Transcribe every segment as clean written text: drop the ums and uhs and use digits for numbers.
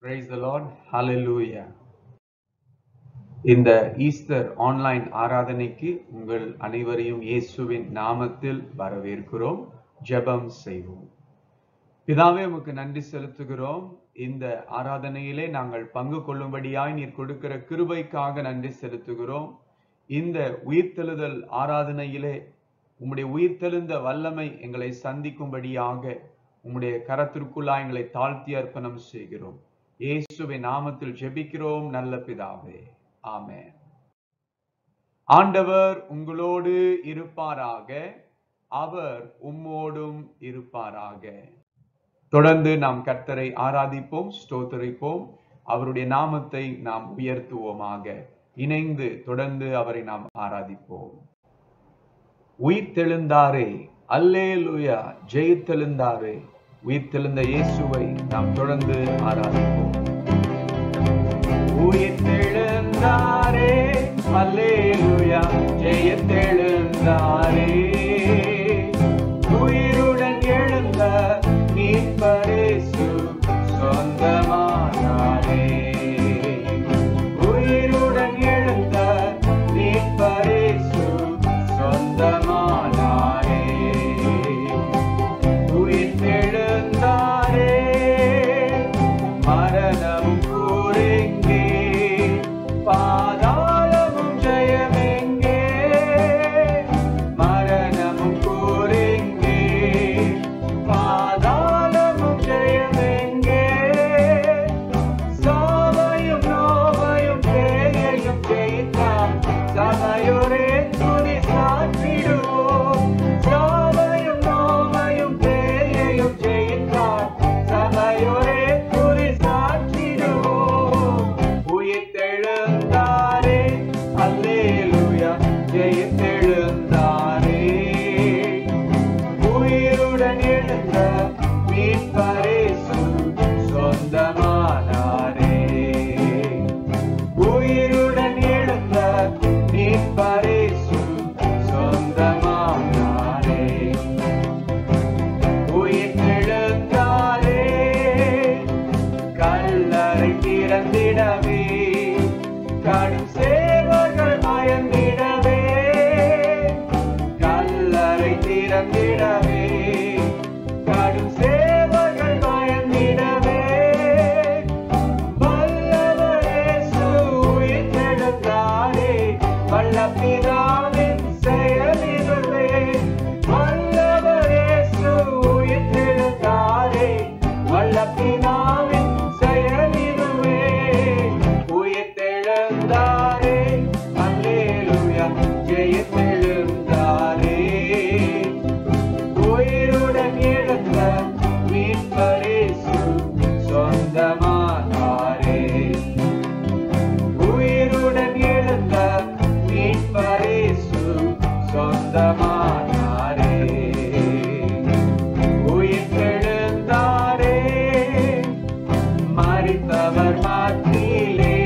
Praise the Lord. Hallelujah. இந்த Easter online ஆராதனைக்கு உங்கள் அனைவரையும் இயேசுவின் நாமத்தில் வரவேற்கிறோம். ஜெபம் செய்வோம். பிதாவே, உமக்கு நன்றி செலுத்துகிறோம். இந்த ஆராதனையிலே நாங்கள் பங்கு கொள்ளும்படியாய் நீர் கொடுக்கிற கிருபைக்காக நன்றி செலுத்துகிறோம். இந்த உயிர்த்தெழுதல் ஆராதனையிலே உம்முடைய உயிர்த்தெழுந்த வல்லமை எங்களை சந்திக்கும்படியாக உம்முடைய கரத்திற்குள்ளாய் எங்களை தாழ்த்தி அர்ப்பணம் செய்கிறோம். இயேசுவின் நாமத்தில் ஜெபிக்கிறோம் நல்ல பிதாவே. ஆமென். ஆண்டவர் உங்களோடு இருப்பாராக, அவர் உம்மோடும் இருப்பாராக. தொடர்ந்து நாம் கர்த்தரை ஆராதிப்போம், ஸ்தோத்திரிப்போம், அவருடைய நாமத்தை நாம் உயர்த்துவோமாக. இணைந்து தொடர்ந்து அவரை நாம் ஆராதிப்போம். உயிர்த்தெழுந்தாரே, அல்லேலூயா, ஜெயித்தெழுந்தாரே, உயிர்த்தெழுந்த இயேசுவை நாம் தொடர்ந்து ஆராதிப்போம். உயிர்த்தெழுந்தாரே, அல்லேலூயா, ஜெயித்தெழுந்தாரே, உயிருடன் எழுந்த மீட்பரேசு சொந்தமானாரே, உயிருடன் எழுந்த மீட்பரேசு சொந்தமானாரே, உயிர்த்தெழுந்தாரே, மரணமும் கூரெங்கே, பாதாளமும் ஜெயமெங்கே, மரணமும் கூரெங்கே, பாதாளமும் ஜெயமெங்கே, சாவையும் நோவையும் பேயையும் ஜெயித்தார் சபையோரே துதி சாற்றிடுவோம், சாவையும் நோவையும் பேயையும் ஜெயித்தார் சபையோரே துதி சாற்றிடுவோம். உயிர்த்தெழுந்தாரே, அல்லேலூயா, ஜெயித்தெழுந்தாரே, உயிருடன் எழுந்த மீட்பரேசு சொந்தமானாரே, உயிருடன் எழுந்த மீட்பரேசு சொந்தமானாரே, உயிர்த்தெழுந்தாரே, கல்லறை திறந்திடவே, கடும் சேவர்கள் பயந்திடவே, கல்லறை திறந்திடவே, கடும் சேவர்கள் பயந்திடவே, வல்லவர் இயேசு உயிர்த்தெழுந்தாரே, வல்ல பிதாவின் செயலிதுவே, வல்லவர் இயேசு உயிர்த்தெழுந்தாரே, வல்ல பிதாவின் செயலிதுவே, உயிர்த்தெழுந்தாரே, அல்லேலூயா, ஜெயித்தெழுந்தாரே, உயிருடன் எழுந்த மீட்பரேசு சொந்தமானாரே, உயிருடன் எழுந்த மீட்பரேசு சொந்தமானாரே, உயிர்த்தெழுந்தாரே, மரித்தவர் மத்தியிலே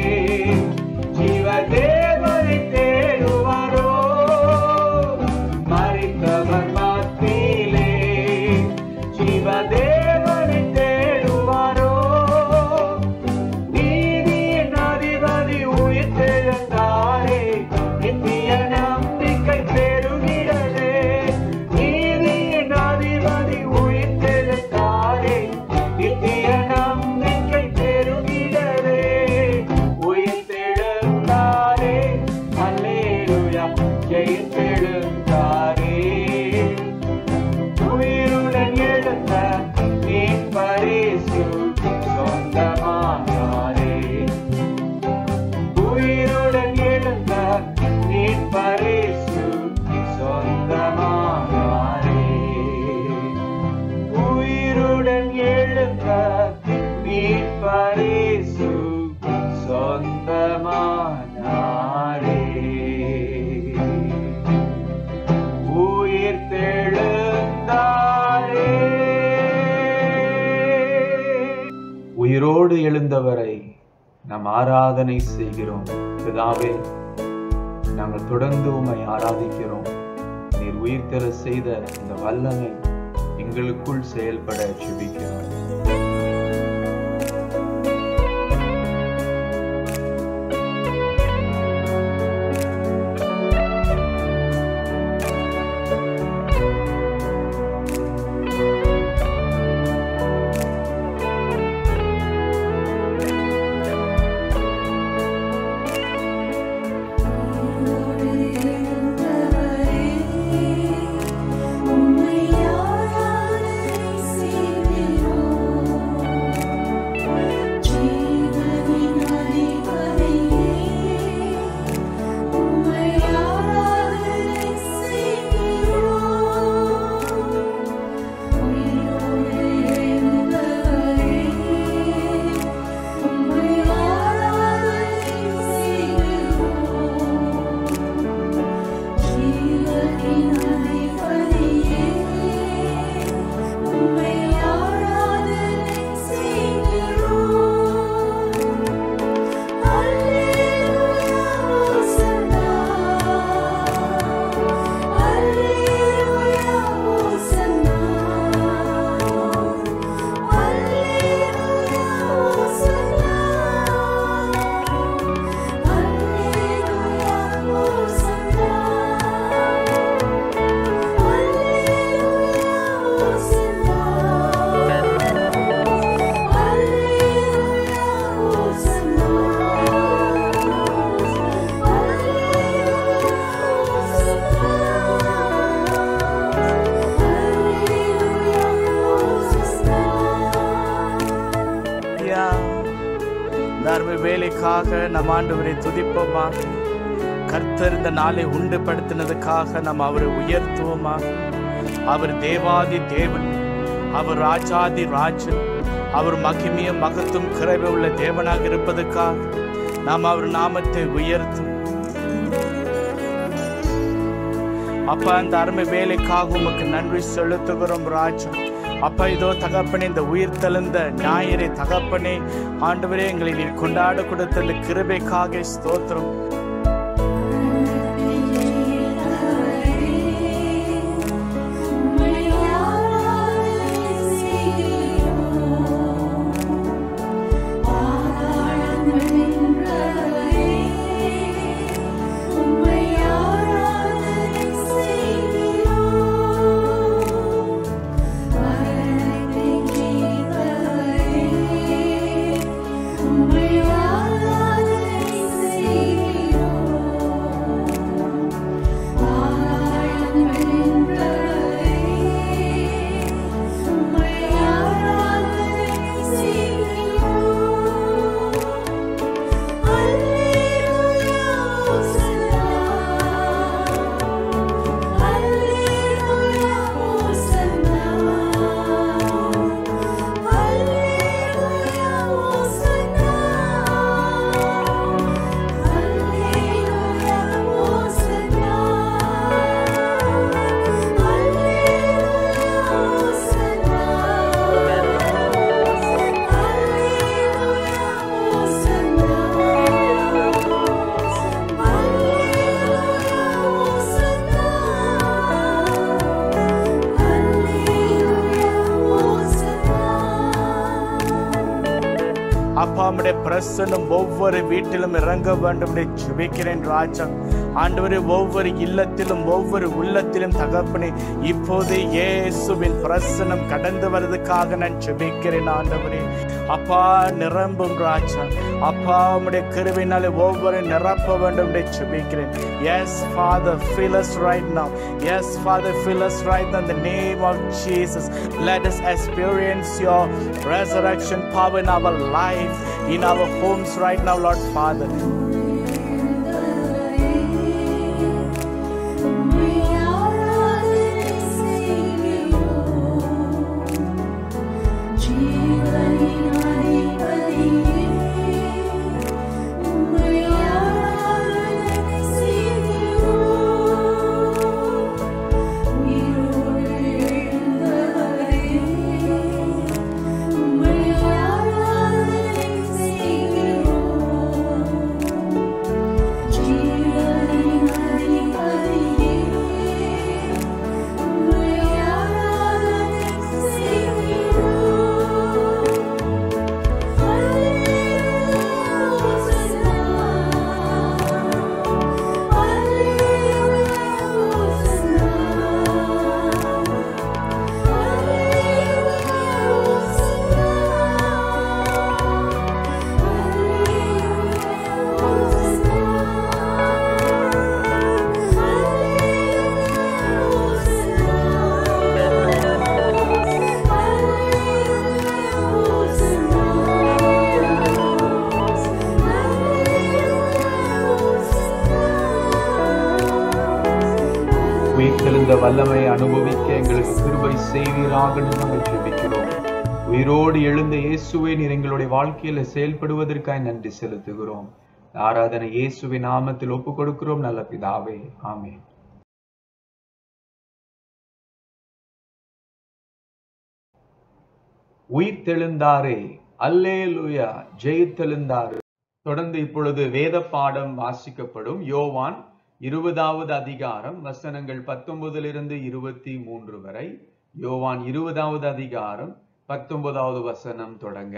ஜீவதேவனை தேடுவாரோ, மரித்தவர் மத்தியிலே ஜீவதேவனை தேடுவாரோ, நீதியின் அதிபதி உயிர்த்தெழுந்தாரே, நித்திய நம்பிக்கை பெறுகிறதே, நீதியின் அதிபதி உயிர்த்தெழுந்தாரே, நித்திய நம்பிக்கை பெறுகிறதே, உயிர்த்தெழுந்தாரே, அல்லேலூயா, ஜெயித்தெழுந்தாரே, உயிருடன் எழுந்த மீட்பரேசு சொந்தமானாரே, உயிருடன் எழுந்த மீட்பரேசு சொந்தமானாரே, உயிருடன் எழுந்த மீட்பரேசு சொந்தமானாரே, உயிர்த்தெழுந்தாரே. உயிரோடு எழுந்தவரை நாம் ஆராதனை செய்கிறோம். பிதாவே, நாங்கள் தொடர்ந்து உம்மை ஆராதிக்கிறோம். நீர் உயிர்த்தெழ செய்த இந்த வல்லமை எங்களுக்குள் செயல்பட ஜெபிக்கிறோம். இந்த அருமை வேலைக்காக நம் ஆண்டவரை துதிப்போமாக. கர்த்தர் இந்த நாளை உண்டுபடுத்தினதுக்காக நாம் அவரை உயர்த்துவோமாக. அவர் தேவாதி தேவன், அவர் ராஜாதி ராஜன், அவர் மகிமையும் மகத்தும் கிருபை உள்ள தேவனாக இருப்பதற்காக நாம் அவர் நாமத்தை உயர்த்தும். அப்பா, இந்த அருமை வேலைக்காக உமக்கு நன்றி செலுத்துகிறோம் ராஜா. அப்பா, இதோ தகப்பனே, இந்த உயிர் தெழுந்த ஞாயிறை தகப்பனே ஆண்டவரே எங்களை நீர் கொண்டாட கொடுத்த இந்த கிருபைக்காக ஸ்தோத்திரம். அப்பா, உம்முடைய பிரசன்னம் ஒவ்வொரு வீட்டிலும் இறங்க வேண்டும் என்று ஜெபிக்கிறேன் ராஜா. ஆண்டவரே, ஒவ்வொரு இல்லத்திலும் ஒவ்வொரு உள்ளத்திலும் தகப்பனே இப்போது இயேசுவின் பிரசன்னம் கடந்து வருவதற்காக நான் ஜெபிக்கிறேன் ஆண்டவரே. அப்பா, நிரம்பும் ராஜா. அப்பா, உம்முடைய கிருபையினாலே ஒவ்வொரு நிரப்ப வேண்டும் என்று ஜெபிக்கிறேன். Yes Father, fill us right now. Yes Father, fill us right now in the name of Jesus. Let us experience your resurrection power in our life, in our homes right now, Lord Father. உயிர்த்தெழுந்த வல்லமை அனுபவிக்க எங்களுக்கு கிருபை செய்வீராக நாங்கள் ஜெபிக்கிறோம். உயிரோடு எழுந்த இயேசுவை நீர் எங்களுடைய வாழ்க்கையில செயல்படுவதற்காக நன்றி செலுத்துகிறோம். ஆராதனை இயேசுவின் நாமத்தில் ஒப்புக் கொடுக்கிறோம் நல்ல பிதாவே, ஆமென். உயிர்த்தெழுந்தாரே, அல்லேலூயா, ஜெயித்தெழுந்தாரே. தொடர்ந்து இப்பொழுது வேத பாடம் வாசிக்கப்படும். யோவான் 20வது அதிகாரம் வசனங்கள் 19 23 வரை. யோவான் 20வது அதிகாரம் 19வது வசனம் தொடங்க.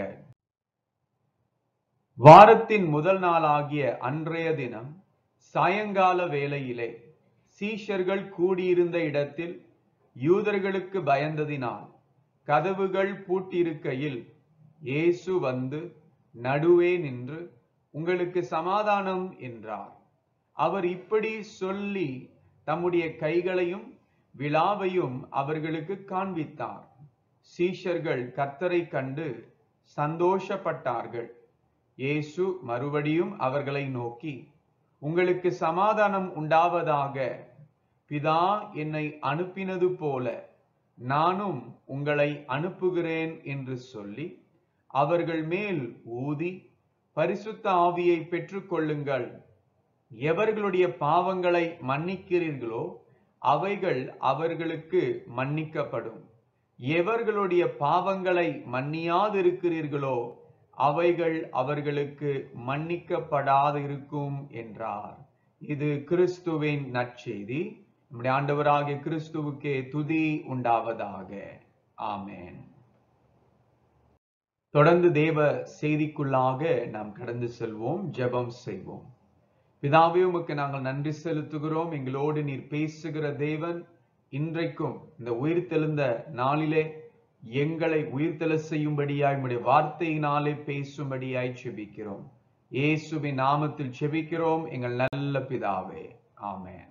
வாரத்தின் முதல் நாளாகிய அன்றைய தினம் சாயங்கால வேளையிலே சீஷர்கள் கூடியிருந்த இடத்தில் யூதர்களுக்கு பயந்ததினால் கதவுகள் பூட்டியிருக்கையில் இயேசு வந்து நடுவே நின்று, உங்களுக்கு சமாதானம் என்றார். அவர் இப்படி சொல்லி தம்முடைய கைகளையும் விலாவையும் அவர்களுக்கு காண்பித்தார். சீஷர்கள் கர்த்தரை கண்டு சந்தோஷப்பட்டார்கள். இயேசு மறுபடியும் அவர்களை நோக்கி, உங்களுக்கு சமாதானம் உண்டாவதாக. பிதா என்னை அனுப்பினது போல நானும் உங்களை அனுப்புகிறேன் என்று சொல்லி அவர்கள் மேல் ஊதி, பரிசுத்த ஆவியை பெற்றுக்கொள்ளுங்கள். எவர்களுடைய பாவங்களை மன்னிக்கிறீர்களோ அவைகள் அவர்களுக்கு மன்னிக்கப்படும். எவர்களுடைய பாவங்களை மன்னியாதிருக்கிறீர்களோ அவைகள் அவர்களுக்கு மன்னிக்கப்படாதிருக்கும் என்றார். இது கிறிஸ்துவின் நற்செய்தி. நம்முடைய ஆண்டவராகிய கிறிஸ்துவுக்கே துதி உண்டாவதாக. ஆமென். தொடர்ந்து தேவ செய்திக்குள்ளாக நாம் கடந்து செல்வோம். ஜெபம் செய்வோம். பிதாவே, உமக்கு நாங்கள் நன்றி செலுத்துகிறோம். எங்களோடு நீர் பேசுகிற தேவன், இன்றைக்கும் இந்த உயிர்த்தெழுந்த நாளிலே எங்களை உயிர்த்தெழ செய்யும்படியாய் உம்முடைய வார்த்தையினாலே பேசும்படியாய் செபிக்கிறோம். இயேசுவின் நாமத்தில் செபிக்கிறோம் எங்கள் நல்ல பிதாவே. ஆமென்.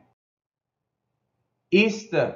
ஈஸ்டர்,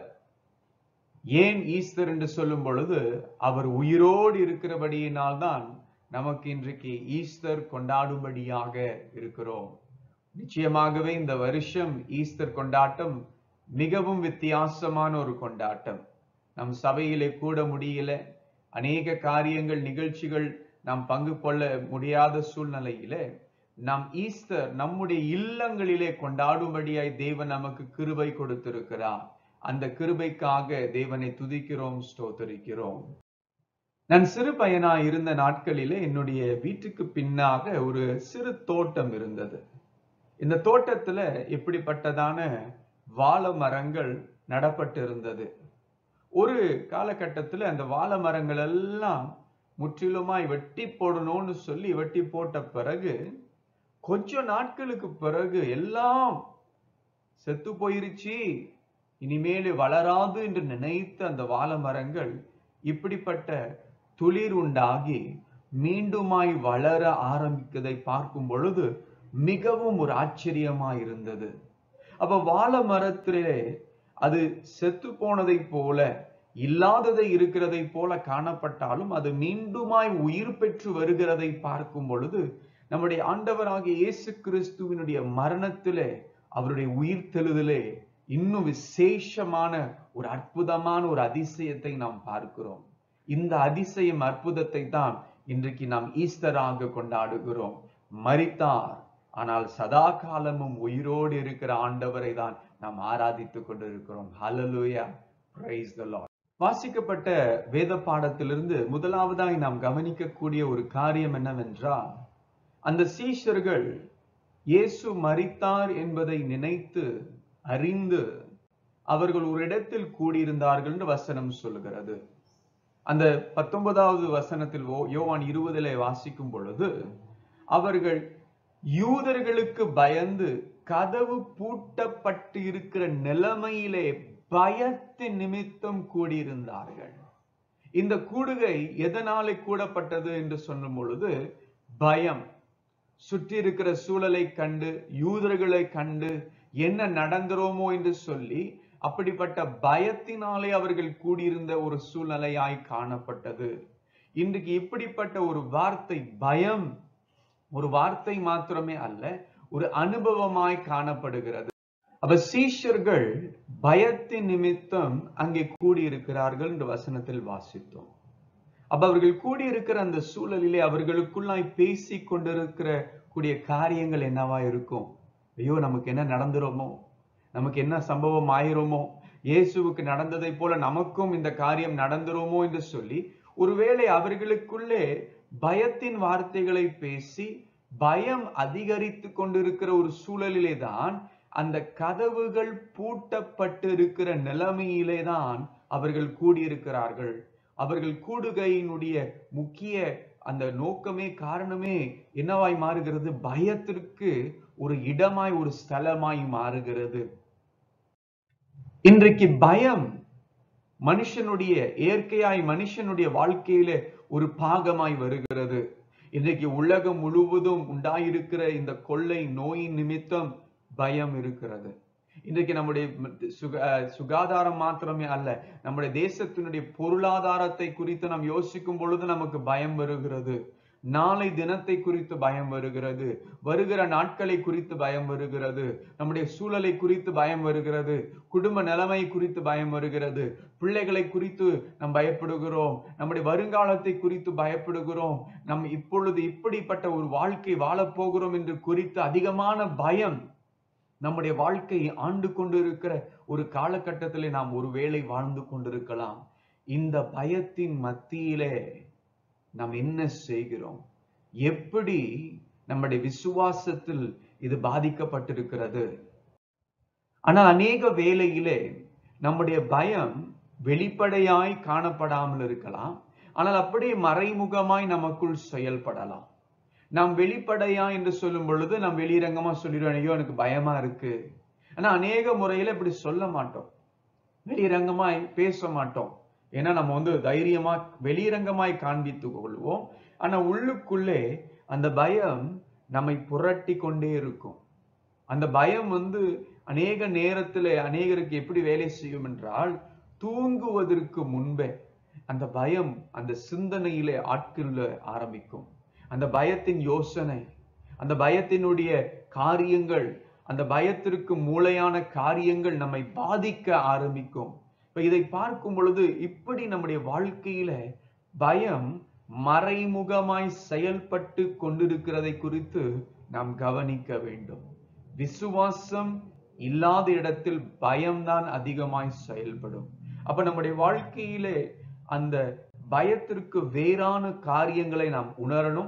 ஏன் ஈஸ்டர் என்று சொல்லும் பொழுது அவர் உயிரோடு இருக்கிறபடியினால் தான் நமக்கு இன்றைக்கு ஈஸ்டர் கொண்டாடும்படியாக இருக்கிறோம். நிச்சயமாகவே இந்த வருஷம் ஈஸ்டர் கொண்டாட்டம் மிகவும் வித்தியாசமான ஒரு கொண்டாட்டம். நம் சபையிலே கூட முடியல, அநேக காரியங்கள் நிகழ்ச்சிகள் நாம் பங்கு கொள்ள முடியாத சூழ்நிலையில நாம் ஈஸ்டர் நம்முடைய இல்லங்களிலே கொண்டாடும்படியாய் தேவன் நமக்கு கிருபை கொடுத்திருக்கிறார். அந்த கிருபைக்காக தேவனை துதிக்கிறோம், ஸ்தோத்தரிக்கிறோம். நான் சிறு பையனாய் இருந்த நாட்களிலே என்னுடைய வீட்டுக்கு பின்னாக ஒரு சிறு தோட்டம் இருந்தது. இந்த தோட்டத்துல எப்படிப்பட்டதான வாழை மரங்கள் நடப்பட்டு இருந்தது. ஒரு காலகட்டத்துல அந்த வாழை மரங்கள் எல்லாம் முற்றிலுமாய் வெட்டி போடணும்னு சொல்லி வெட்டி போட்ட பிறகு கொஞ்ச நாட்களுக்கு பிறகு எல்லாம் செத்து போயிருச்சு, இனிமேல் வளராது என்று நினைத்த அந்த வாழை மரங்கள் இப்படிப்பட்ட துளிர் உண்டாகி மீண்டுமாய் வளர ஆரம்பிக்கதை பார்க்கும் பொழுது மிகவும் ஒரு ஆச்சரியமாய் இருந்தது. அப்ப வாழை மரத்திலே அது செத்து போனதை போல, இல்லாததை இருக்கிறதை போல காணப்பட்டாலும் அது மீண்டுமாய் உயிர் பெற்று வருகிறதை பார்க்கும் பொழுது நம்முடைய ஆண்டவராகிய இயேசு கிறிஸ்துவினுடைய மரணத்திலே, அவருடைய உயிர்த்தெழுதலே இன்னும் விசேஷமான ஒரு அற்புதமான ஒரு அதிசயத்தை நாம் பார்க்கிறோம். இந்த அதிசயம், அற்புதத்தை தான் இன்றைக்கு நாம் ஈஸ்டராக கொண்டாடுகிறோம். மரித்தார், ஆனால் சதா காலமும் உயிரோடு இருக்கிற ஆண்டவரை தான் நாம் ஆராதித்துக் கொண்டிருக்கிறோம். ஹல்லேலூயா, பிரைஸ் தி லார்ட். வாசிக்கப்பட்ட வேத பாடத்திலிருந்து முதலாவதாய் நாம் கவனிக்கக்கூடிய ஒரு காரியம் என்னவென்றால், அந்த சீஷர்கள் இயேசு மரித்தார் என்பதை நினைத்து அறிந்து அவர்கள் ஒரு இடத்தில் கூடியிருந்தார்கள் என்று வசனம் சொல்லுகிறது. அந்த 19வது வசனத்தில் யோவான் 20 வாசிக்கும் பொழுது, அவர்கள் யூதர்களுக்கு பயந்து கதவு பூட்டப்பட்டு இருக்கிற நிலைமையிலே பயத்தின் நிமித்தம் கூடியிருந்தார்கள். இந்த கூடுகை எதனாலே கூடப்பட்டது என்று சொல்லும் பொழுது, பயம், சுற்றி இருக்கிற சூழலை கண்டு, யூதர்களை கண்டு என்ன நடந்துரோமோ என்று சொல்லி அப்படிப்பட்ட பயத்தினாலே அவர்கள் கூடியிருந்த ஒரு சூழ்நிலையாய் காணப்பட்டது. இன்றைக்கு இப்படிப்பட்ட ஒரு வார்த்தை, பயம், ஒரு வார்த்தை மாத்திரமே அல்ல, ஒரு அனுபவமாய் காணப்படுகிறது. அப்ப சீஷர்கள் பயத்தின் நிமித்தம் அங்கே கூடியிருக்கிறார்கள் என்று வசனத்தில் வாசித்தோம். அப்ப அவர்கள் கூடியிருக்கிற அந்த சூழலிலே அவர்களுக்குள்ளாய் பேசி கொண்டிருக்கிற கூடிய காரியங்கள் என்னவா இருக்கும்? ஐயோ, நமக்கு என்ன நடந்துருமோ, நமக்கு என்ன சம்பவம் ஆயிருமோ, இயேசுவுக்கு நடந்ததை போல நமக்கும் இந்த காரியம் நடந்துருமோ என்று சொல்லி ஒருவேளை அவர்களுக்குள்ளே பயத்தின் வார்த்தைகளை பேசி பயம் அதிகரித்து கொண்டிருக்கிற ஒரு சூழலிலே தான், அந்த கதவுகள் பூட்டப்பட்டு இருக்கிற நிலைமையிலே தான் அவர்கள் கூடியிருக்கிறார்கள். அவர்கள் கூடுகையினுடைய முக்கிய அந்த நோக்கமே, காரணமே என்னவாய் மாறுகிறது? பயத்திற்கு ஒரு இடமாய், ஒரு ஸ்தலமாய் மாறுகிறது. இன்றைக்கு பயம் மனுஷனுடைய இயற்கையாய் மனுஷனுடைய வாழ்க்கையிலே ஒரு பாகமாய் வருகிறது. இன்றைக்கு உலகம் முழுவதும் உண்டாயிருக்கிற இந்த கொள்ளை நோயின் நிமித்தம் பயம் இருக்கிறது. இன்றைக்கு நம்முடைய சுகாதாரம் மாத்திரமே அல்ல, நம்முடைய தேசத்தினுடைய பொருளாதாரத்தை குறித்து நாம் யோசிக்கும் பொழுது நமக்கு பயம் வருகிறது. நாளை தினத்தை குறித்து பயம் வருகிறது, வருகிற நாட்களை குறித்து பயம் வருகிறது, நம்முடைய சூழலை குறித்து பயம் வருகிறது, குடும்ப நிலைமை குறித்து பயம் வருகிறது, பிள்ளைகளை குறித்து நாம் பயப்படுகிறோம், நம்முடைய வருங்காலத்தை குறித்து பயப்படுகிறோம், நம் இப்பொழுது இப்படிப்பட்ட ஒரு வாழ்க்கை வாழப் போகிறோம் என்று குறித்து அதிகமான பயம் நம்முடைய வாழ்க்கையை ஆண்டு கொண்டிருக்கிற ஒரு காலகட்டத்திலே நாம் ஒருவேளை வாழ்ந்து கொண்டிருக்கலாம். இந்த பயத்தின் மத்தியிலே நாம் என்ன செய்கிறோம்? எப்படி நம்முடைய விசுவாசத்தில் இது பாதிக்கப்பட்டிருக்கிறது? ஆனால் அநேக வேளையிலே நம்முடைய பயம் வெளிப்படையாய் காணப்படாமல் இருக்கலாம், ஆனால் அப்படியே மறைமுகமாய் நமக்குள் செயல்படலாம். நாம் வெளிப்படையா என்று சொல்லும் பொழுது நாம் வெளிரங்கமா சொல்லிடுவோம், ஐயோ எனக்கு பயமா இருக்கு. ஆனா அநேக முறையில இப்படி சொல்ல மாட்டோம், வெளிரங்கமாய் பேச மாட்டோம். ஏன்னா நம்ம தைரியமா வெளிரங்கமாய் காண்பித்துக் கொள்வோம். ஆனா உள்ளுக்குள்ளே அந்த பயம் நம்மை புரட்டி கொண்டே இருக்கும். அந்த பயம் அநேக நேரத்துல அநேகருக்கு எப்படி வேலை செய்யும் என்றால், தூங்குவதற்கு முன்பே அந்த பயம் அந்த சிந்தனையிலே ஆட்கொள்ள ஆரம்பிக்கும். அந்த பயத்தின் யோசனை, அந்த பயத்தினுடைய காரியங்கள், அந்த பயத்திற்கு மூளையான காரியங்கள் நம்மை பாதிக்க ஆரம்பிக்கும். இப்ப இதை பார்க்கும் பொழுது இப்படி நம்முடைய வாழ்க்கையில பயம் மறைமுகமாய் செயல்பட்டு கொண்டிருக்கிறதை குறித்து நாம் கவனிக்க வேண்டும். விசுவாசம் இல்லாத இடத்தில் பயம்தான் அதிகமாய் செயல்படும். அப்ப நம்முடைய வாழ்க்கையிலே அந்த பயத்திற்கு வேறான காரியங்களை நாம் உணரணும்,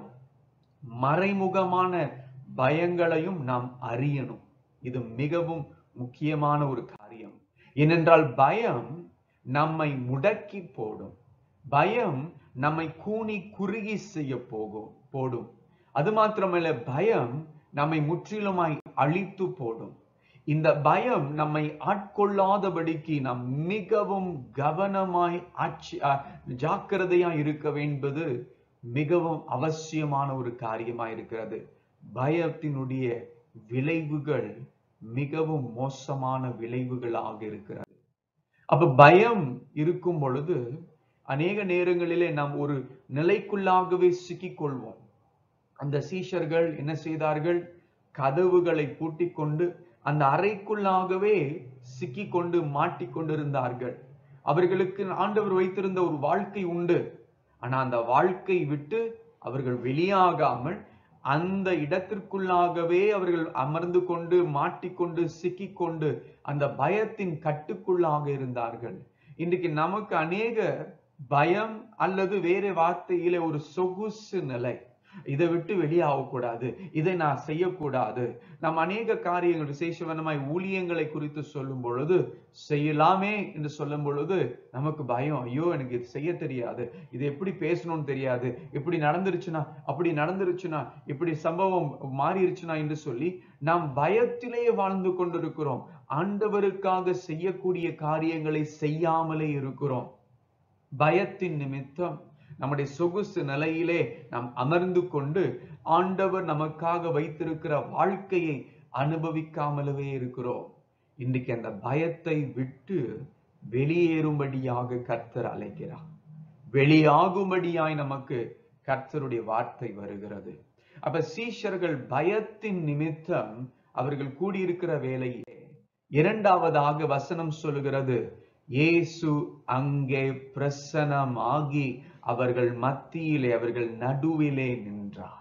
மறைமுகமான பயங்களையும் நாம் அறியணும். இது மிகவும் முக்கியமான ஒரு காரியம். ஏனென்றால் பயம் நம்மை முடக்கி போடும், பயம் நம்மை கூனி குறுகி செய்ய போடும். அது மாத்திரமல்ல, பயம் நம்மை முற்றிலுமாய் அழித்து போடும். இந்த பயம் நம்மை ஆட்கொள்ளாதபடிக்கு நாம் மிகவும் கவனமாய் ஜாக்கிரதையாய் இருக்க வேண்டியது மிகவும் அவசியமான ஒரு காரியமாய் இருக்கிறது. பயத்தினுடைய விளைவுகள் மிகவும் மோசமான விளைவுகளாக இருக்கிறது. அப்ப பயம் இருக்கும் பொழுது அநேக நேரங்களிலே நாம் ஒரு நிலைக்குள்ளாகவே சிக்கிக் கொள்வோம். அந்த சீஷர்கள் என்ன செய்தார்கள்? கதவுகளை பூட்டிக் கொண்டு அந்த அறைக்குள்ளாகவே சிக்கிக் கொண்டு மாட்டிக்கொண்டிருந்தார்கள். அவர்களுக்கு ஆண்டவர் வைத்திருந்த ஒரு வாழ்க்கை உண்டு. ஆனா அந்த வாழ்க்கை விட்டு அவர்கள் வெளியாகாமல் அந்த இடத்திற்குள்ளாகவே அவர்கள் அமர்ந்து கொண்டு மாட்டிக்கொண்டு சிக்கிக் கொண்டு அந்த பயத்தின் கட்டுக்குள்ளாக இருந்தார்கள். இன்றைக்கு நமக்கு அநேக பயம் அல்லது வேற வார்த்தையிலே ஒரு சொகுசு நிலை, இதை விட்டு வெளியாகக்கூடாது, இதை நான் செய்யக்கூடாது. நாம் அநேக காரியங்கள் விசேஷமாய் ஊழியங்களை குறித்து சொல்லும் பொழுது, செய்யலாமே என்று சொல்லும் பொழுது நமக்கு பயம், ஐயோ எனக்கு இது செய்ய தெரியாது, இது எப்படி பேசணும்னு தெரியாது, இப்படி நடந்துருச்சுன்னா அப்படி நடந்துருச்சுன்னா இப்படி சம்பவம் மாறிடுச்சுன்னா என்று சொல்லி நாம் பயத்திலேயே வாழ்ந்து கொண்டிருக்கிறோம். ஆண்டவருக்காக செய்யக்கூடிய காரியங்களை செய்யாமலே இருக்கிறோம். பயத்தின் நிமித்தம் நம்முடைய சொகுசு நிலையிலே நாம் அமர்ந்து கொண்டு ஆண்டவர் நமக்காக வைத்திருக்கிற வாழ்க்கையை அனுபவிக்காமலவே இருக்கிறோம். இன்றைக்கு அந்த பயத்தை விட்டு வெளியேறும்படியாக கர்த்தர் அழைக்கிறார். வெளியாகும்படியாய் நமக்கு கர்த்தருடைய வார்த்தை வருகிறது. அப்ப சீஷர்கள் பயத்தின் நிமித்தம் அவர்கள் கூடியிருக்கிற வேளையிலே இரண்டாவதாக வசனம் சொல்லுகிறது, இயேசு அங்கே பிரசன்னமாகி அவர்கள் மத்தியிலே அவர்கள் நடுவிலே நின்றார்.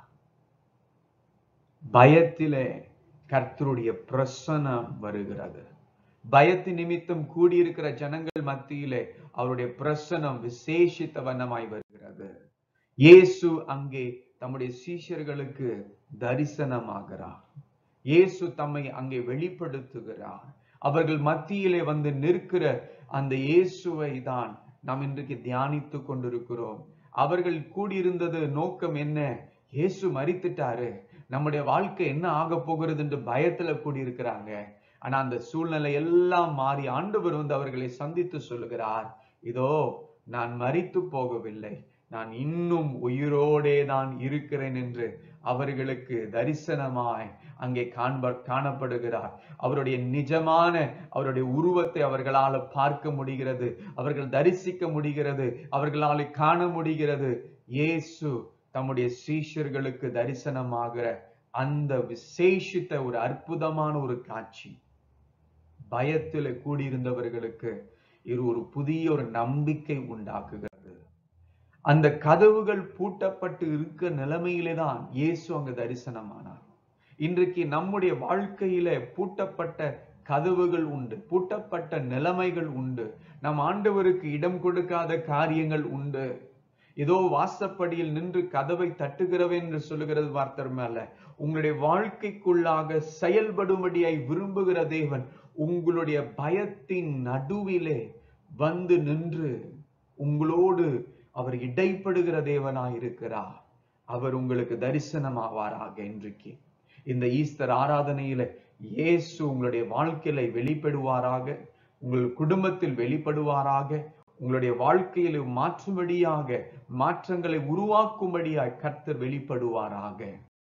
பயத்திலே கர்த்தருடைய பிரசன்னம் வருகிறது. பயத்தின் நிமித்தம் கூடியிருக்கிற ஜனங்கள் மத்தியிலே அவருடைய பிரசன்னம் விசேஷித்த வண்ணமாய் வருகிறது. இயேசு அங்கே தம்முடைய சீஷர்களுக்கு தரிசனமாகிறார். இயேசு தம்மை அங்கே வெளிப்படுத்துகிறார். அவர்கள் மத்தியிலே வந்து நிற்கிற அந்த இயேசுவை தான் நாம் இன்றைக்கு தியானித்து கொண்டிருக்கிறோம். அவர்கள் கூடியிருந்தது நோக்கம் என்ன? இயேசு மரித்துட்டாரு, நம்முடைய வாழ்க்கை என்ன ஆக போகிறது என்று பயத்துல கூடியிருக்கிறாங்க. ஆனா அந்த சூழ்நிலை எல்லாம் மாறி ஆண்டவர் அவர்களை சந்தித்து சொல்லுகிறார், இதோ நான் மரித்து போகவில்லை, நான் இன்னும் உயிரோடே தான் இருக்கிறேன் என்று அவர்களுக்கு தரிசனமாய் அங்கே காணப்படுகிறார். அவருடைய நிஜமான அவருடைய உருவத்தை அவர்களால் பார்க்க முடிகிறது, அவர்கள் தரிசிக்க முடிகிறது, அவர்களால் காண முடிகிறது. இயேசு தம்முடைய சீஷர்களுக்கு தரிசனமாகிற அந்த விசேஷித்த ஒரு அற்புதமான ஒரு காட்சி பயத்தில் கூடியிருந்தவர்களுக்கு இது ஒரு புதிய ஒரு நம்பிக்கை உண்டாக்குகிறது. அந்த கதவுகள் பூட்டப்பட்டு இருக்க நிலைமையிலே தான் இயேசு அங்கு தரிசனமானார். இன்றைக்கு நம்முடைய வாழ்க்கையில பூட்டப்பட்ட கதவுகள் உண்டு, பூட்டப்பட்ட நிலைமைகள் உண்டு, நம் ஆண்டவருக்கு இடம் கொடுக்காத காரியங்கள் உண்டு. ஏதோ வாசப்படியில் நின்று கதவை தட்டுகிறவன் என்று சொல்லுகிறது வார்த்தை. உங்களுடைய வாழ்க்கைக்குள்ளாக செயல்படும்படியாய் விரும்புகிற தேவன் உங்களுடைய பயத்தின் நடுவிலே வந்து நின்று உங்களோடு அவர் இடைப்படுகிற தேவனாய் இருக்கிறார். அவர் உங்களுக்கு தரிசனமாவாராக. இன்றைக்கு இந்த ஈஸ்டர் ஆராதனையில இயேசு உங்களுடைய வாழ்க்கையில வெளிப்படுவாராக, உங்கள் குடும்பத்தில் வெளிப்படுவாராக, உங்களுடைய வாழ்க்கையில மாற்றும்படியாக, மாற்றங்களை உருவாக்கும்படியாய் கர்த்தர் வெளிப்படுவாராக.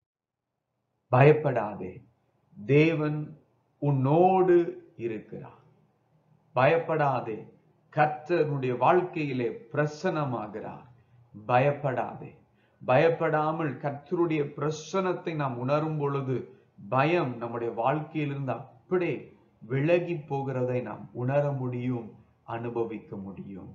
பயப்படாதே, தேவன் உன்னோடு இருக்கிறார். பயப்படாதே, கர்த்தருடைய வாழ்க்கையிலே பிரசன்னமாகிறார். பயப்படாதே. பயப்படாமல் கர்த்தருடைய பிரசன்னத்தை நாம் உணரும் பொழுது பயம் நம்முடைய வாழ்க்கையிலிருந்து அப்படியே விலகி போகிறதை நாம் உணர முடியும், அனுபவிக்க முடியும்.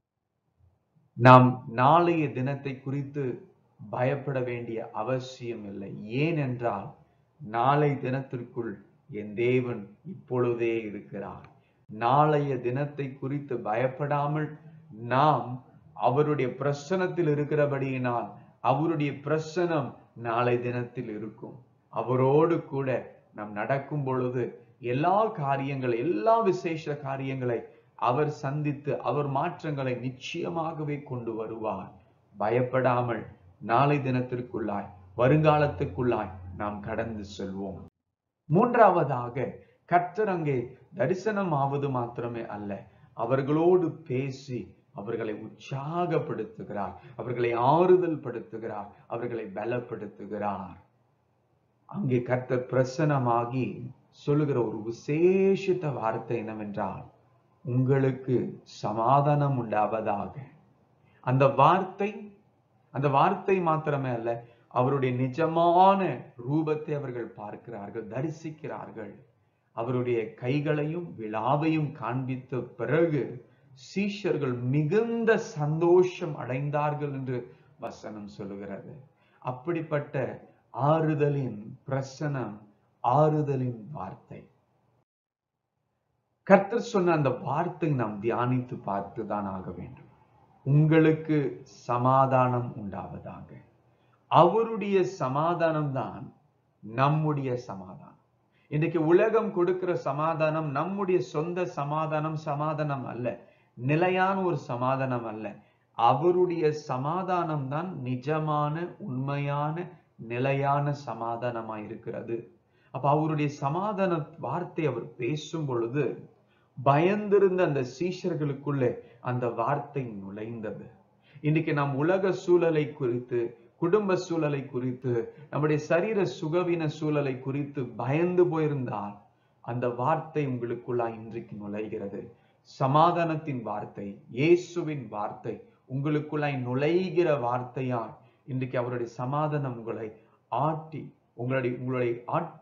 நாம் நாளைய தினத்தை குறித்து பயப்பட வேண்டிய அவசியம் இல்லை. ஏனென்றால் நாளை தினத்திற்குள் என் தேவன் இப்பொழுதே இருக்கிறார். நாளைய தினத்தை குறித்து பயப்படாமல் நாம் அவருடைய பிரசன்னத்தில் இருக்கிறபடியினால் அவருடைய பிரசன்னம் நாளை தினத்தில் இருக்கும். அவரோடு கூட நாம் நடக்கும் பொழுது எல்லா காரியங்களை, எல்லா விசேஷ காரியங்களை அவர் சந்தித்து அவர் மாற்றங்களை நிச்சயமாகவே கொண்டு வருவார். பயப்படாமல் நாளை தினத்திற்குள்ளாய், வருங்காலத்துக்குள்ளாய் நாம் கடந்து செல்வோம். மூன்றாவதாக, கர்த்தர் அங்கே தரிசனம் ஆவது மாத்திரமே அல்ல, அவர்களோடு பேசி அவர்களை உற்சாகப்படுத்துகிறார், அவர்களை ஆறுதல் படுத்துகிறார், அவர்களை பலப்படுத்துகிறார். அங்கே கர்த்தர் பிரசன்னமாகி சொல்லுகிற ஒரு விசேஷித்த வார்த்தை என்னவென்றால், உங்களுக்கு சமாதானம் உண்டாவதாக. அந்த வார்த்தை மாத்திரமே அல்ல, அவருடைய நிஜமான ரூபத்தை அவர்கள் பார்க்கிறார்கள், தரிசிக்கிறார்கள். அவருடைய கைகளையும் விழாவையும் காண்பித்த பிறகு சீஷர்கள் மிகுந்த சந்தோஷம் அடைந்தார்கள் என்று வசனம் சொல்லுகிறது. அப்படிப்பட்ட ஆறுதலின் பிரசனம், ஆறுதலின் வார்த்தை. கர்த்தர் சொன்ன அந்த வார்த்தை நாம் தியானித்து பார்த்துதான் ஆக வேண்டும். உங்களுக்கு சமாதானம் உண்டாவதாக. அவருடைய சமாதானம் தான் நம்முடைய சமாதானம். இன்றைக்கு உலகம் கொடுக்கிற சமாதானம் நம்முடைய சொந்த சமாதானம் அல்ல, நிலையான ஒரு சமாதானம் அல்ல. அவருடைய சமாதானம் தான் நிஜமான, உண்மையான, நிலையான சமாதானமாய் இருக்கிறது. அப்ப அவருடைய சமாதான வார்த்தை அவர் பேசும் பொழுது பயந்திருந்த அந்த சீஷர்களுக்குள்ளே அந்த வார்த்தை நுழைந்தது. இன்னைக்கு நாம் உலக சூழலை குறித்து, குடும்ப சூழலை குறித்து, நம்முடைய சரீர சுகவீன சூழலை குறித்து பயந்து போயிருந்தால் அந்த வார்த்தை உங்களுக்குள்ளாய் இன்றைக்கு நுழைகிறது. சமாதானத்தின் வார்த்தை, இயேசுவின் வார்த்தை உங்களுக்குள்ளாய் நுழைகிற வார்த்தையால் இன்றைக்கு அவருடைய சமாதானம் உங்களை ஆட்டி உங்களை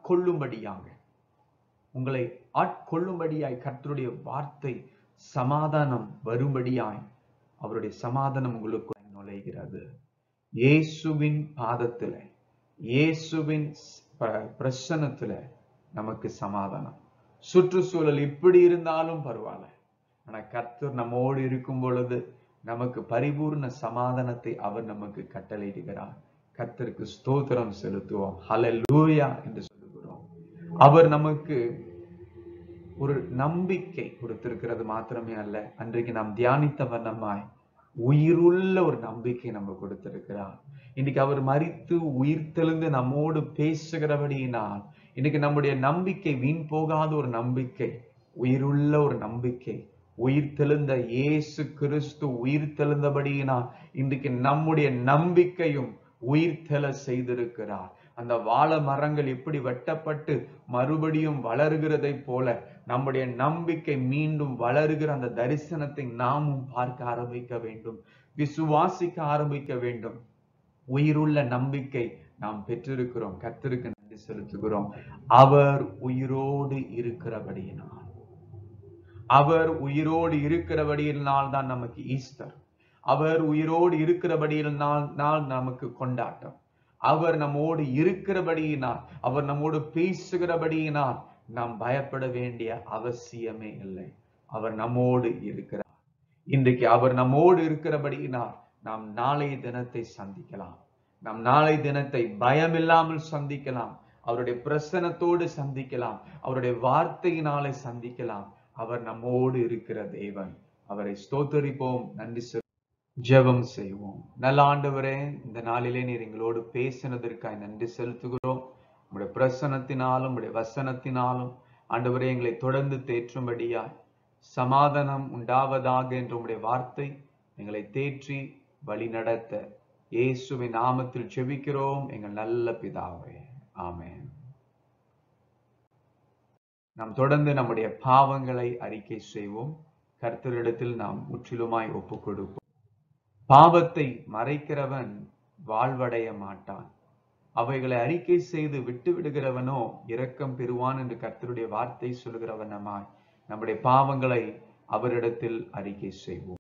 ஆட்கொள்ளும்படியாய் கர்த்தருடைய வார்த்தை சமாதானம் வரும்படியாய் அவருடைய சமாதானம் உங்களுக்குள்ளாய் நுழைகிறது. இயேசுவின் பாதத்துல, இயேசுவின் பிரசன்னத்துல நமக்கு சமாதானம். சுற்றுச்சூழல் இப்படி இருந்தாலும் பரவாயில்ல, ஆனா கர்த்தர் நம்மோடு இருக்கும் பொழுது நமக்கு பரிபூர்ண சமாதானத்தை அவர் நமக்கு கட்டளையிடுகிறார். கர்த்தருக்கு ஸ்தோத்திரம் செலுத்துவோம், ஹல்லேலூயா என்று சொல்லுகிறோம். அவர் நமக்கு ஒரு நம்பிக்கை கொடுத்திருக்கிறது மாத்திரமே அல்ல, அன்றைக்கு நாம் தியானித்த வண்ணமாய் உயிருள்ள ஒரு நம்பிக்கை நம்ம கொடுத்திருக்கிறார். இன்னைக்கு அவர் மரித்து உயிர் தெழுந்து நம்மோடு பேசுகிறபடியினால் இன்னைக்கு நம்முடைய நம்பிக்கை வீண் போகாத ஒரு நம்பிக்கை, உயிருள்ள ஒரு நம்பிக்கை. உயிர் தெழுந்த இயேசு கிறிஸ்து உயிர் தெழுந்தபடியினால் இன்றைக்கு நம்முடைய நம்பிக்கையும் உயிர் தெழ செய்திருக்கிறார். அந்த வாழ மரங்கள் எப்படி வெட்டப்பட்டு மறுபடியும் வளர்கிறதை போல நம்முடைய நம்பிக்கை மீண்டும் வளருகிற அந்த தரிசனத்தை நாமும் பார்க்க ஆரம்பிக்க வேண்டும், விசுவாசிக்க ஆரம்பிக்க வேண்டும். உயிருள்ள நம்பிக்கை நாம் பெற்றிருக்கிறோம். கர்த்தருக்கு நன்றி செலுத்துகிறோம். அவர் உயிரோடு இருக்கிறபடியினால், அவர் உயிரோடு இருக்கிறபடியினால் தான் நமக்கு ஈஸ்டர். அவர் உயிரோடு இருக்கிறபடியினால் நமக்கு கொண்டாட்டம். அவர் நம்மோடு இருக்கிறபடியினால், அவர் நம்மோடு பேசுகிறபடியினால் நாம் பயப்பட வேண்டிய அவசியமே இல்லை. அவர் நம்மோடு இருக்கிறார். இன்றைக்கு அவர் நம்மோடு இருக்கிறபடியினால் நாம் நாளைய தினத்தை சந்திக்கலாம். நாம் நாளை தினத்தை பயமில்லாமல் சந்திக்கலாம். அவருடைய பிரசன்னத்தோடு சந்திக்கலாம். அவருடைய வார்த்தையினாலே சந்திக்கலாம். அவர் நம்மோடு இருக்கிற தேவன். அவரை ஸ்தோத்தரிப்போம், நன்றி ஜெபம் செய்வோம். நல்ல ஆண்டவரே, இந்த நாளிலே நீர் எங்களோடு பேசினதற்காய் நன்றி செலுத்துகிறோம். உங்களுடைய பிரசன்னத்தினாலும் உங்களுடைய வசனத்தினாலும் ஆண்டவரே எங்களை தொடர்ந்து தேற்றும்படியாய் சமாதானம் உண்டாவதாக என்ற உங்களுடைய வார்த்தை எங்களை தேற்றி வழி நடத்த இயேசுவின் நாமத்தில் ஜெபிக்கிறோம் எங்கள் நல்ல பிதாவே, ஆமென். நாம் தொடர்ந்து நம்முடைய பாவங்களை அறிக்கை செய்வோம். கர்த்தரிடத்தில் நாம் முற்றிலுமாய் ஒப்புக் கொடுப்போம். பாவத்தை மறைக்கிறவன் வாழ்வடைய மாட்டான், அவைகளை அறிக்கை செய்து விட்டு விடுகிறவனோ இரக்கம் பெறுவான் என்று கர்த்தருடைய வார்த்தை சொல்கிறவனமாய் நம்முடைய பாவங்களை அவரிடத்தில் அறிக்கை செய்வோம்.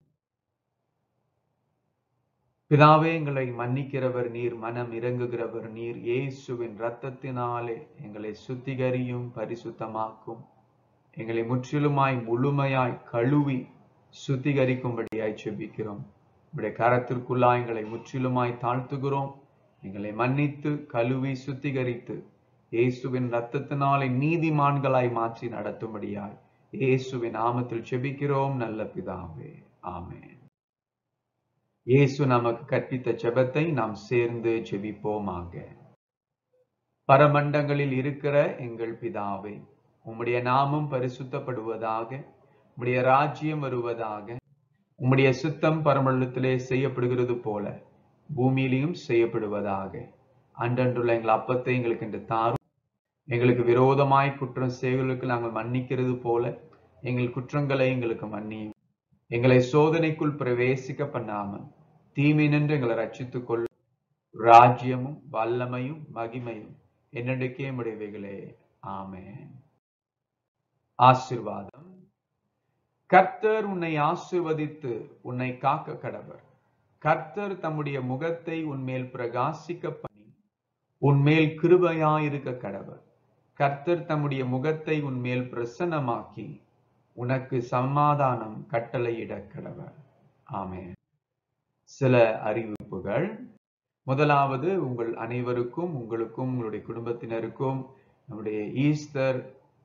பிதாவே, எங்களை மன்னிக்கிறவர் நீர், மனம் இறங்குகிறவர் நீர். இயேசுவின் இரத்தத்தினாலே எங்களை சுத்திகரியும், பரிசுத்தமாக்கும். எங்களை முற்றிலுமாய் முழுமையாய் கழுவி சுத்திகரிக்கும்படியாய் செபிக்கிறோம். உடைய கரத்திற்குள்ளாய் எங்களை முற்றிலுமாய் தாழ்த்துகிறோம். எங்களை மன்னித்து கழுவி சுத்திகரித்து இயேசுவின் இரத்தத்தினாலே நீதிமான்களாய் மாற்றி நடத்தும்படியாய் இயேசுவின் நாமத்தில் செபிக்கிறோம் நல்ல பிதாவே, ஆமென். இயேசு நமக்கு கற்பித்த ஜெபத்தை நாம் சேர்ந்து ஜெபிப்போமாக. பரமண்டங்களில் இருக்கிற எங்கள் பிதாவே, உம்முடைய நாமம் பரிசுத்தப்படுவதாக, உம்முடைய ராஜ்யம் வருவதாக, உம்முடைய சித்தம் பரமண்டலத்திலே செய்யப்படுகிறது போல பூமியிலையும் செய்யப்படுவதாக. அன்றன்றுள்ள எங்கள் அப்பத்தை எங்களுக்கு இன்று தாரும். எங்களுக்கு விரோதமாய் குற்றம் செய்களுக்கு நாங்கள் மன்னிக்கிறது போல எங்கள் குற்றங்களை எங்களுக்கு மன்னியும். எங்களை சோதனைக்குள் பிரவேசிக்க பண்ணாமல் தீமை நின்று எங்களை ரட்சித்துக் கொள்ளும். ராஜ்யமும் வல்லமையும் மகிமையும் என்னென்றைக்கே உடையவைகளே, ஆமென். ஆசீர்வாதம். கர்த்தர் உன்னை ஆசீர்வதித்து உன்னை காக்க கடவர். கர்த்தர் தம்முடைய முகத்தை உன்மேல் பிரகாசிக்க பண்ணி உன்மேல் கிருபையாயிருக்க கடவர். கர்த்தர் தம்முடைய முகத்தை உன்மேல் பிரசன்னமாக்கி உனக்கு சமாதானம் கட்டளையிட கடவர். ஆமென். சில அறிவிப்புகள். முதலாவது, உங்கள் அனைவருக்கும், உங்களுக்கும் உங்களுடைய குடும்பத்தினருக்கும் நம்முடைய ஈஸ்டர்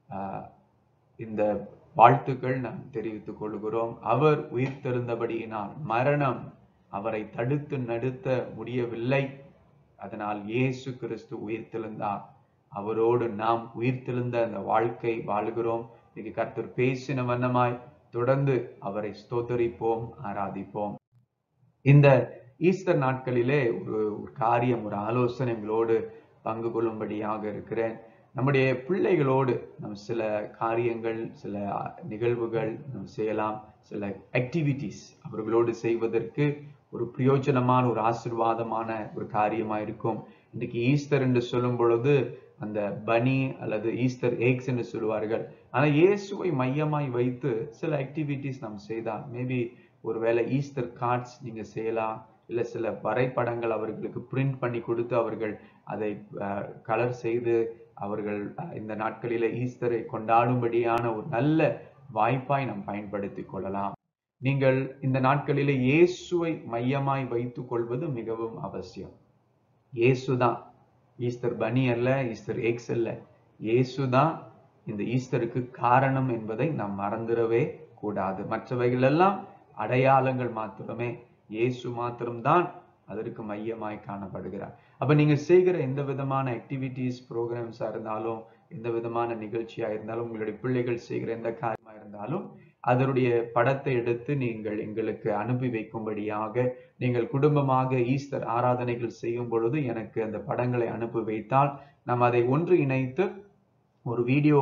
இந்த வாழ்த்துக்கள் நாம் தெரிவித்துக் கொள்கிறோம். அவர் உயிர்த்தெழுந்தபடியினால் மரணம் அவரை தடுத்து நிறுத்த முடியவில்லை. அதனால் இயேசு கிறிஸ்து உயிர்த்தெழுந்தார். அவரோடு நாம் உயிர்த்தெழுந்த அந்த வாழ்க்கை வாழ்கிறோம். இன்னைக்கு கர்த்தர் பேசின வண்ணமாய் தொடர்ந்து அவரை ஸ்தோத்தரிப்போம், ஆராதிப்போம். இந்த ஈஸ்டர் நாட்களிலே ஒரு காரியம், ஒரு ஆலோசனை உங்களோடு பங்கு கொள்ளும்படியாக இருக்கிறேன். நம்முடைய பிள்ளைகளோடு நம் சில காரியங்கள், சில நிகழ்வுகள் நாம் செய்யலாம். சில ஆக்டிவிட்டிஸ் அவர்களோடு செய்வதற்கு ஒரு பிரயோஜனமான, ஒரு ஆசீர்வாதமான ஒரு காரியமா இருக்கும். இன்னைக்கு ஈஸ்டர் என்று சொல்லும் பொழுது அந்த பனி அல்லது ஈஸ்டர் எக்ஸ் என்று சொல்லுவார்கள். ஆனா இயேசுவை மையமாய் வைத்து சில ஆக்டிவிட்டிஸ் நாம் செய்தால், மேபி ஒருவேளை ஈஸ்டர் கார்ட்ஸ் நீங்க செய்யலாம். இல்ல சில வரைபடங்கள் அவர்களுக்கு பிரிண்ட் பண்ணி கொடுத்து அவர்கள் அதை கலர் செய்து அவர்கள் இந்த நாட்களில ஈஸ்டரை கொண்டாடும்படியான ஒரு நல்ல வாய்ப்பாய் நாம் பயன்படுத்திக் கொள்ளலாம். நீங்கள் இந்த நாட்களிலே இயேசுவை மையமாய் வைத்துக் கொள்வது மிகவும் அவசியம். இயேசுதான் ஈஸ்டர் பனி அல்ல, ஈஸ்டர் எக்ஸ் அல்ல. இயேசுதான் இந்த ஈஸ்டருக்கு காரணம் என்பதை நாம் மறந்துடவே கூடாது. மற்றவைகள் எல்லாம் அடையாளங்கள் மாத்திரமே. இயேசு மாத்திரம்தான் அதற்கு மையமாய் காணப்படுகிறார். அப்ப நீங்க செய்கிற எந்த விதமான ஆக்டிவிட்டிஸ், ப்ரோக்ராம்ஸா இருந்தாலும், எந்த விதமான நிகழ்ச்சியா இருந்தாலும், உங்களுடைய பிள்ளைகள் செய்கிற எந்த காரியமா இருந்தாலும் அதனுடைய படத்தை எடுத்து நீங்கள் எங்களுக்கு அனுப்பி வைக்கும்படியாக, நீங்கள் குடும்பமாக ஈஸ்டர் ஆராதனைகள் செய்யும் பொழுது எனக்கு அந்த படங்களை அனுப்பி வைத்தால் நாம் அதை ஒன்று இணைத்து ஒரு வீடியோ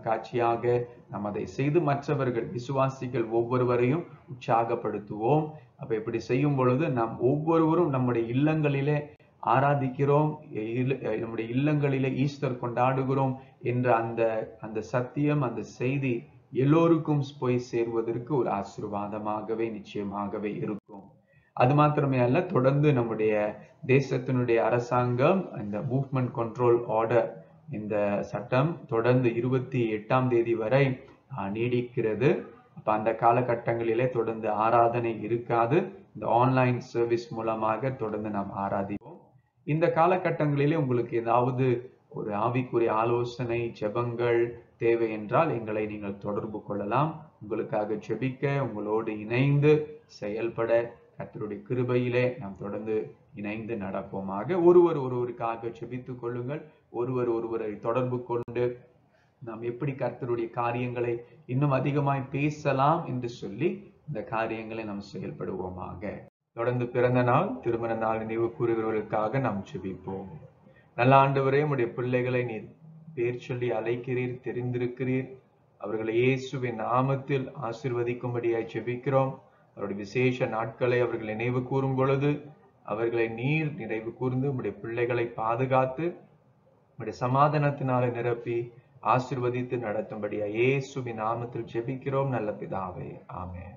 காட்சியாக நாம் அதை செய்து மற்றவர்கள், விசுவாசிகள் ஒவ்வொருவரையும் உற்சாகப்படுத்துவோம். அப்ப இப்படி செய்யும் பொழுது நாம் ஒவ்வொருவரும் நம்முடைய இல்லங்களிலே ஆராதிக்கிறோம், நம்முடைய இல்லங்களிலே ஈஸ்டர் கொண்டாடுகிறோம் என்ற அந்த சத்தியம், அந்த செய்தி எல்லோருக்கும் போய் சேர்வதற்கு ஒரு ஆசீர்வாதமாகவே நிச்சயமாகவே இருக்கும். அது மாத்திரமே அல்ல, தொடர்ந்து நம்முடைய தேசத்தினுடைய அரசாங்கம் இந்த மூவ்மெண்ட் கண்ட்ரோல் ஆர்டர், இந்த சட்டம் தொடர்ந்து 28ஆம் தேதி வரை நீடிக்கிறது. அப்ப அந்த காலகட்டங்களிலே தொடர்ந்து ஆராதனை இருக்காது. இந்த ஆன்லைன் சர்வீஸ் மூலமாக தொடர்ந்து நாம் ஆராதிப்போம். இந்த காலகட்டங்களிலே உங்களுக்கு ஏதாவது ஒரு ஆவிக்குரிய ஆலோசனை, ஜெபங்கள் தேவை என்றால் எங்களை நீங்கள் தொடர்பு கொள்ளலாம். உங்களுக்காக ஜெபிக்க, உங்களோடு இணைந்து செயல்பட கர்த்தருடைய கிருபையிலே நாம் தொடர்ந்து இணைந்து நடப்போமாக. ஒருவருக்காக ஜெபித்துக் கொள்ளுங்கள். ஒருவரை தொடர்பு கொண்டு நாம் எப்படி கர்த்தருடைய காரியங்களை இன்னும் அதிகமாய் பேசலாம் என்று சொல்லி இந்த காரியங்களை நாம் செயல்படுவோமாக. தொடர்ந்து பிறந்த நாள், திருமண நாள் நினைவு கூறுகிறவர்களுக்காக நாம் ஜெபிப்போம். நல்ல ஆண்டவரே, உம்முடைய பிள்ளைகளை நீர் பேர் சொல்லி அழைக்கிறீர், தெரிந்திருக்கிறீர். அவர்களை இயேசுவின் நாமத்தில் ஆசீர்வதிக்கும்படியாய் ஜெபிக்கிறோம். அவருடைய விசேஷ நாட்களை அவர்கள் நினைவு கூறும் பொழுது அவர்களை நீர் நினைவு கூர்ந்து உம்முடைய பிள்ளைகளை பாதுகாத்து உம்முடைய சமாதானத்தினாலே நிரப்பி ஆசீர்வதித்து நடத்தும்படியா இயேசுவின் நாமத்தில் ஜெபிக்கிறோம் நல்ல பிதாவே, ஆமென்.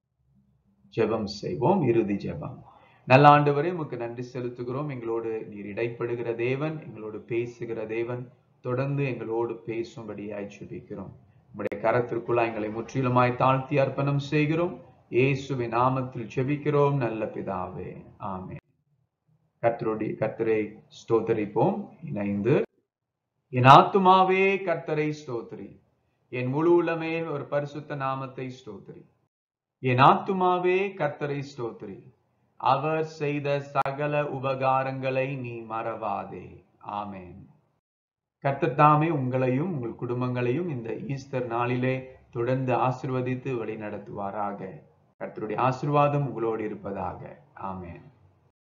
ஜெபம் செய்வோம். இறுதி ஜெபம். நல்ல ஆண்டவரே, உமக்கு நன்றி செலுத்துகிறோம். எங்களோடு நீர் இடைப்படுகிற தேவன், எங்களோடு பேசுகிற தேவன். தொடர்ந்து எங்களோடு பேசும்படியாய் ஜெபிக்கிறோம். உம்முடைய கரத்திற்குள்ள எங்களை முற்றிலுமாய் தாழ்த்தி அர்ப்பணம் செய்கிறோம். இயேசுவின் நாமத்தில் ஜெபிக்கிறோம் நல்ல பிதாவே, ஆமென். கர்த்தரை ஸ்தோத்தரிப்போம் இணைந்து. என் ஆத்துமாவே கர்த்தரை ஸ்தோத்திரி, என் முழு உள்ளமே ஒரு பரிசுத்த நாமத்தை ஸ்தோத்திரி. என் ஆத்துமாவே கர்த்தரை ஸ்தோத்திரி, அவர் செய்த சகல உபகாரங்களை நீ மறவாதே. ஆமென். கர்த்தர் தாமே உங்களையும் உங்கள் குடும்பங்களையும் இந்த ஈஸ்டர் நாளிலே தொடர்ந்து ஆசீர்வதித்து வழி நடத்துவாராக. கர்த்தருடைய ஆசீர்வாதம் உங்களோடு இருப்பதாக. ஆமென்.